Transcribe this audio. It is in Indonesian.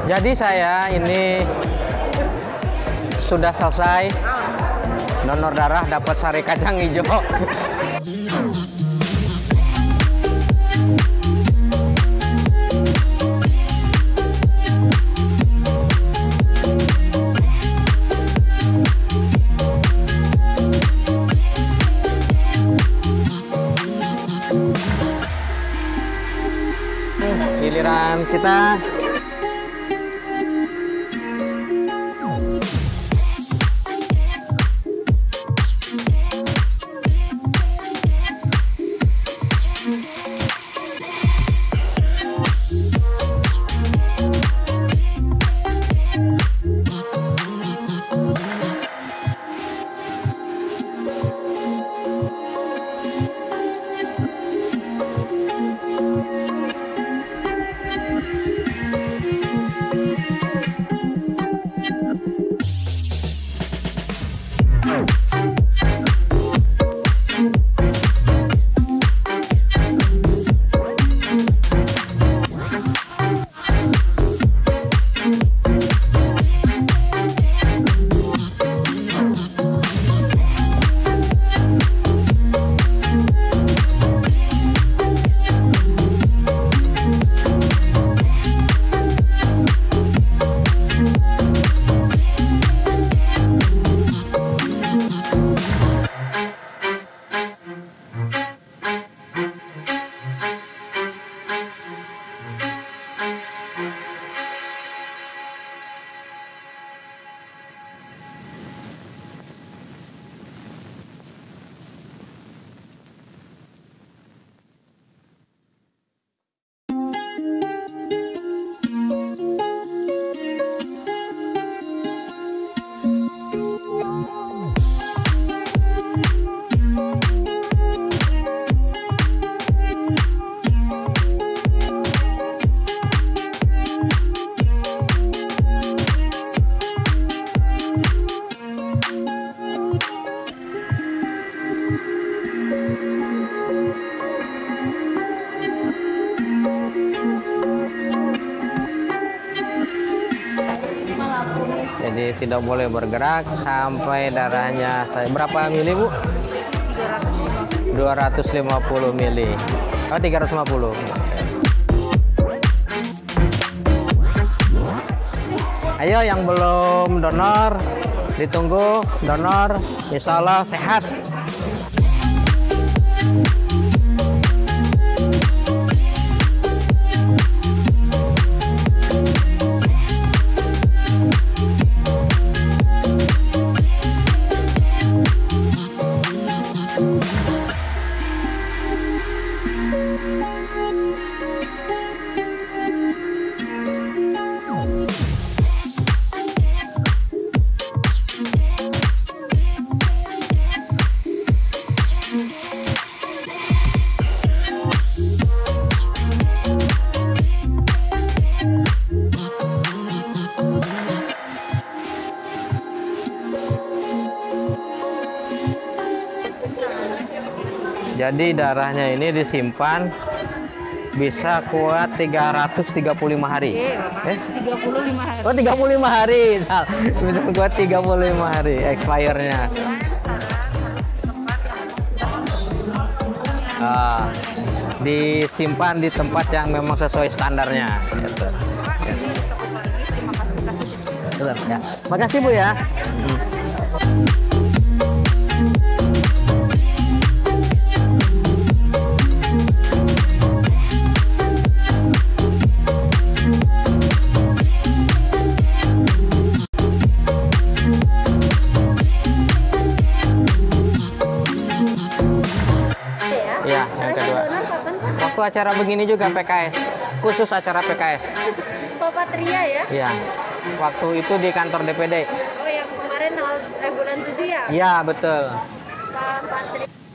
Jadi saya ini sudah selesai donor darah, dapat sari kacang hijau. Giliran kita. Jadi tidak boleh bergerak sampai darahnya berapa mili, Bu? 250 mili. Oh, 350. Ayo yang belum donor, ditunggu donor, insya Allah sehat. Jadi darahnya ini disimpan bisa kuat 335 hari. 35 hari. Oh, 35 hari. Bisa kuat 35 hari expire-nya. Disimpan di tempat yang memang sesuai standarnya gitu. Ya. Makasih, Bu ya. Ya, yang kedua. Waktu acara begini juga PKS, khusus acara PKS. Bapak Tria ya? Iya. Waktu itu di kantor DPD. Oh, yang kemarin bulan 7 ya? Iya, betul. Pak Tria.